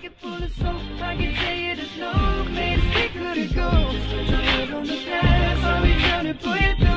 pocket full of soap. I can tell you there's no place we couldn't go. Just put your head on the past, I'll be trying to pull you through.